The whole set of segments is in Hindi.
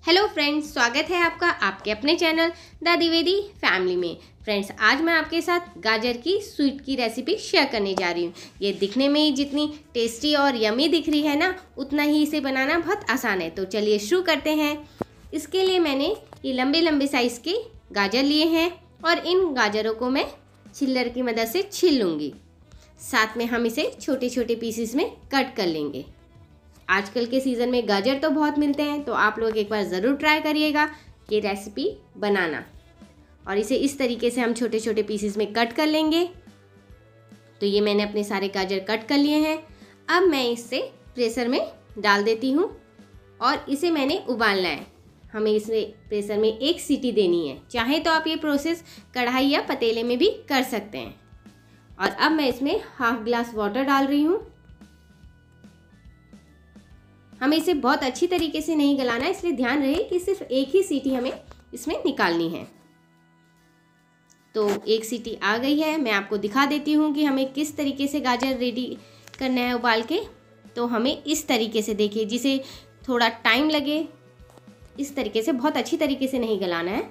हेलो फ्रेंड्स, स्वागत है आपका आपके अपने चैनल द द्विवेदी फैमिली में। फ्रेंड्स, आज मैं आपके साथ गाजर की स्वीट की रेसिपी शेयर करने जा रही हूँ। ये दिखने में ही जितनी टेस्टी और यमी दिख रही है ना, उतना ही इसे बनाना बहुत आसान है। तो चलिए शुरू करते हैं। इसके लिए मैंने ये लंबे लंबे साइज़ के गाजर लिए हैं और इन गाजरों को मैं छिल्लर की मदद से छील लूँगी। साथ में हम इसे छोटे छोटे पीसेस में कट कर लेंगे। आजकल के सीज़न में गाजर तो बहुत मिलते हैं, तो आप लोग एक बार ज़रूर ट्राई करिएगा ये रेसिपी बनाना। और इसे इस तरीके से हम छोटे छोटे पीसेस में कट कर लेंगे। तो ये मैंने अपने सारे गाजर कट कर लिए हैं। अब मैं इसे प्रेशर में डाल देती हूँ और इसे मैंने उबालना है। हमें इसे प्रेशर में एक सीटी देनी है। चाहे तो आप ये प्रोसेस कढ़ाई या पतीले में भी कर सकते हैं। और अब मैं इसमें हाफ ग्लास वाटर डाल रही हूँ। हमें इसे बहुत अच्छी तरीके से नहीं गलाना है, इसलिए ध्यान रहे कि सिर्फ एक ही सीटी हमें इसमें निकालनी है। तो एक सीटी आ गई है। मैं आपको दिखा देती हूँ कि हमें किस तरीके से गाजर रेडी करना है उबाल के। तो हमें इस तरीके से, देखिए, जिसे थोड़ा टाइम लगे इस तरीके से, बहुत अच्छी तरीके से नहीं गलाना है।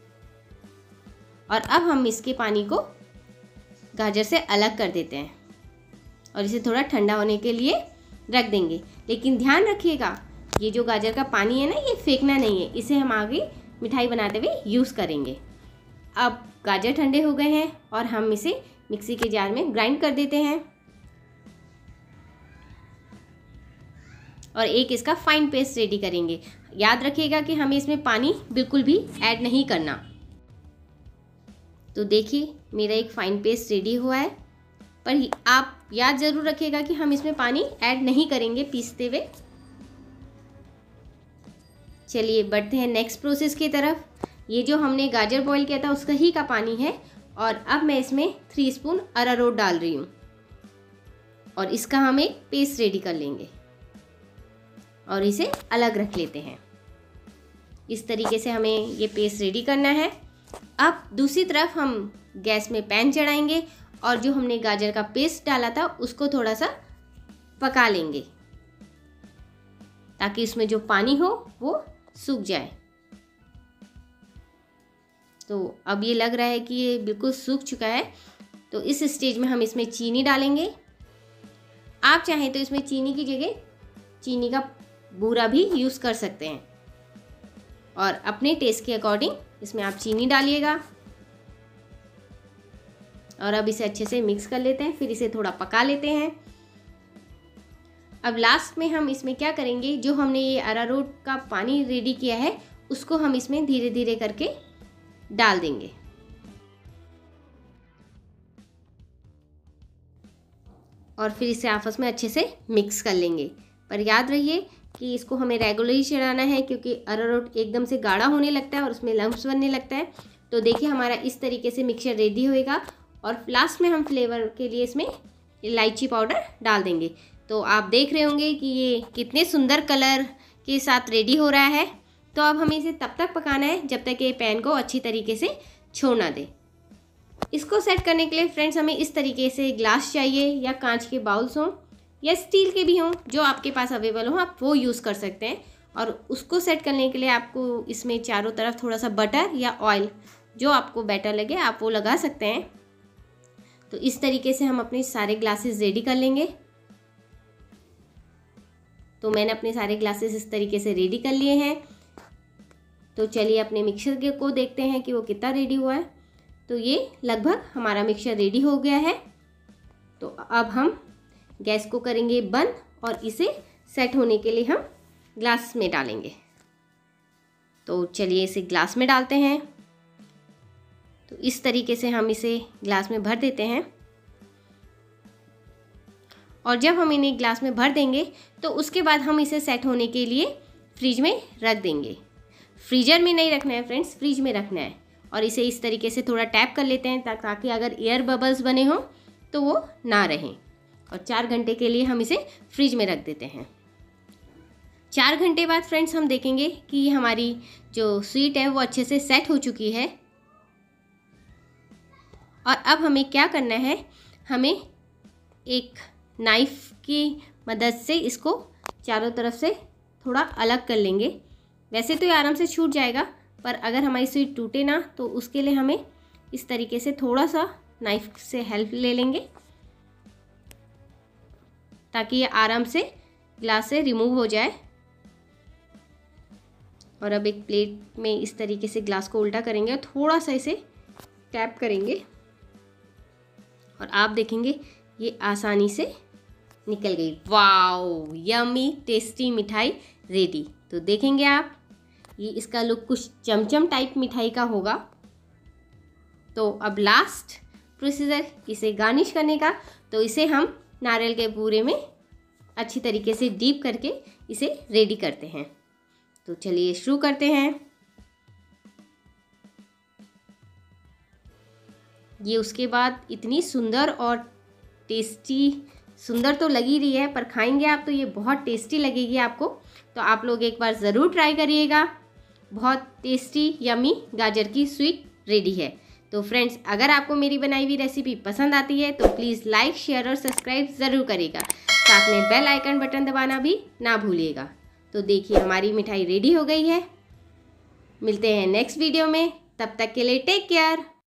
और अब हम इसके पानी को गाजर से अलग कर देते हैं और इसे थोड़ा ठंडा होने के लिए रख देंगे। लेकिन ध्यान रखिएगा, ये जो गाजर का पानी है ना, ये फेंकना नहीं है। इसे हम आगे मिठाई बनाते हुए यूज़ करेंगे। अब गाजर ठंडे हो गए हैं और हम इसे मिक्सी के जार में ग्राइंड कर देते हैं और एक इसका फाइन पेस्ट रेडी करेंगे। याद रखिएगा कि हमें इसमें पानी बिल्कुल भी ऐड नहीं करना। तो देखिए, मेरा एक फाइन पेस्ट रेडी हुआ है, पर आप याद ज़रूर रखिएगा कि हम इसमें पानी ऐड नहीं करेंगे पीसते हुए। चलिए बढ़ते हैं नेक्स्ट प्रोसेस की तरफ। ये जो हमने गाजर बॉईल किया था उसका ही का पानी है और अब मैं इसमें 3 स्पून अरारोट डाल रही हूँ और इसका हम एक पेस्ट रेडी कर लेंगे और इसे अलग रख लेते हैं। इस तरीके से हमें ये पेस्ट रेडी करना है। अब दूसरी तरफ हम गैस में पैन चढ़ाएंगे और जो हमने गाजर का पेस्ट डाला था उसको थोड़ा सा पका लेंगे ताकि इसमें जो पानी हो वो सूख जाए। तो अब ये लग रहा है कि ये बिल्कुल सूख चुका है। तो इस स्टेज में हम इसमें चीनी डालेंगे। आप चाहें तो इसमें चीनी की जगह चीनी का बूरा भी यूज़ कर सकते हैं और अपने टेस्ट के अकॉर्डिंग इसमें आप चीनी डालिएगा। और अब इसे अच्छे से मिक्स कर लेते हैं, फिर इसे थोड़ा पका लेते हैं। अब लास्ट में हम इसमें क्या करेंगे, जो हमने ये अरारोट का पानी रेडी किया है उसको हम इसमें धीरे धीरे करके डाल देंगे। और फिर इसे आपस में अच्छे से मिक्स कर लेंगे। पर याद रहिए कि इसको हमें रेगुलरली चढ़ाना है, क्योंकि अरारोट एकदम से गाढ़ा होने लगता है और उसमें लम्प्स बनने लगता है। तो देखिए, हमारा इस तरीके से मिक्सचर रेडी होएगा। और लास्ट में हम फ्लेवर के लिए इसमें इलायची पाउडर डाल देंगे। तो आप देख रहे होंगे कि ये कितने सुंदर कलर के साथ रेडी हो रहा है। तो अब हमें इसे तब तक पकाना है जब तक ये पैन को अच्छी तरीके से छोड़ ना दे। इसको सेट करने के लिए फ्रेंड्स हमें इस तरीके से ग्लास चाहिए, या कांच के बाउल्स हों या स्टील के भी हों, जो आपके पास अवेलेबल हो आप वो यूज़ कर सकते हैं। और उसको सेट करने के लिए आपको इसमें चारों तरफ थोड़ा सा बटर या ऑयल, जो आपको बेटर लगे आप वो लगा सकते हैं। तो इस तरीके से हम अपने सारे ग्लासेस रेडी कर लेंगे। तो मैंने अपने सारे ग्लासेस इस तरीके से रेडी कर लिए हैं। तो चलिए अपने मिक्सचर को देखते हैं कि वो कितना रेडी हुआ है। तो ये लगभग हमारा मिक्सचर रेडी हो गया है। तो अब हम गैस को करेंगे बंद और इसे सेट होने के लिए हम ग्लास में डालेंगे। तो चलिए इसे ग्लास में डालते हैं। तो इस तरीके से हम इसे ग्लास में भर देते हैं। और जब हम इन्हें ग्लास में भर देंगे तो उसके बाद हम इसे सेट होने के लिए फ्रिज में रख देंगे। फ्रीजर में नहीं रखना है फ्रेंड्स, फ्रिज में रखना है। और इसे इस तरीके से थोड़ा टैप कर लेते हैं ताकि अगर एयर बबल्स बने हों तो वो ना रहें। और 4 घंटे के लिए हम इसे फ्रिज में रख देते हैं। 4 घंटे बाद फ्रेंड्स हम देखेंगे कि हमारी जो स्वीट है वो अच्छे से सेट हो चुकी है। और अब हमें क्या करना है, हमें एक नाइफ़ की मदद से इसको चारों तरफ से थोड़ा अलग कर लेंगे। वैसे तो ये आराम से छूट जाएगा, पर अगर हमारी स्वीट टूटे ना तो उसके लिए हमें इस तरीके से थोड़ा सा नाइफ से हेल्प ले लेंगे ताकि ये आराम से ग्लास से रिमूव हो जाए। और अब एक प्लेट में इस तरीके से ग्लास को उल्टा करेंगे और थोड़ा सा इसे टैप करेंगे और आप देखेंगे ये आसानी से निकल गई। वाओ, यम्मी टेस्टी मिठाई रेडी। तो देखेंगे आप, ये इसका लुक कुछ चमचम टाइप मिठाई का होगा। तो अब लास्ट प्रोसीजर इसे गार्निश करने का, तो इसे हम नारियल के पूरे में अच्छी तरीके से डीप करके इसे रेडी करते हैं। तो चलिए शुरू करते हैं। ये उसके बाद इतनी सुंदर और टेस्टी, सुंदर तो लगी रही है पर खाएंगे आप तो ये बहुत टेस्टी लगेगी आपको। तो आप लोग एक बार ज़रूर ट्राई करिएगा। बहुत टेस्टी यम्मी गाजर की स्वीट रेडी है। तो फ्रेंड्स, अगर आपको मेरी बनाई हुई रेसिपी पसंद आती है तो प्लीज़ लाइक, शेयर और सब्सक्राइब ज़रूर करिएगा। साथ में बेल आइकन बटन दबाना भी ना भूलिएगा। तो देखिए हमारी मिठाई रेडी हो गई है। मिलते हैं नेक्स्ट वीडियो में, तब तक के लिए टेक केयर।